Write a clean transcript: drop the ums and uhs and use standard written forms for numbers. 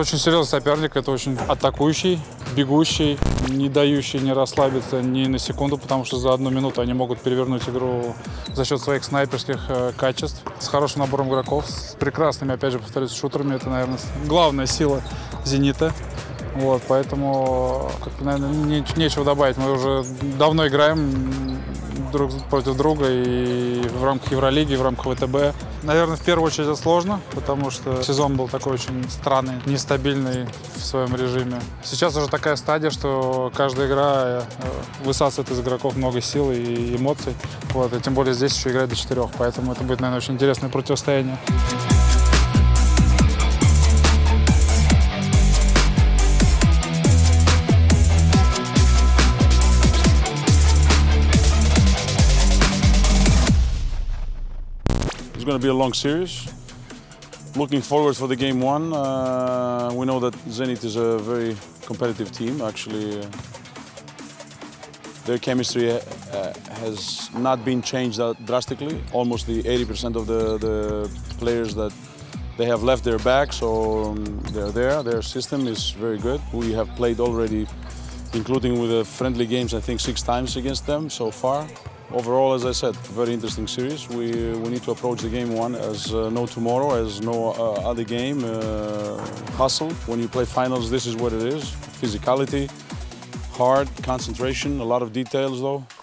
очень серьезный соперник, это очень атакующий, бегущий, не дающий не расслабиться ни на секунду, потому что за 1 минуту они могут перевернуть игру за счет своих снайперских качеств. С хорошим набором игроков, с прекрасными, опять же, повторюсь, шутерами. Это, наверное, главная сила «Зенита». Вот, поэтому, наверное, нечего добавить. Мы уже давно играем друг против друга и в рамках Евролиги, и в рамках ВТБ. Наверное, в первую очередь это сложно, потому что сезон был такой очень странный, нестабильный в своем режиме. Сейчас уже такая стадия, что каждая игра высасывает из игроков много сил и эмоций. Вот, и тем более здесь еще играть до 4, поэтому это будет, наверное, очень интересное противостояние. It's going to be a long series. Looking forward for the game 1. We know that Zenit is a very competitive team. Actually, their chemistry has not been changed drastically. Almost the 80% of the players that they have left their back, so they're there. Their system is very good. We have played already, including with the friendly games, I think 6 times against them so far. Overall, as I said, very interesting series. We need to approach the game 1 as no tomorrow, as no other game. Hustle. When you play finals, this is what it is. Physicality, hard, concentration, a lot of details though.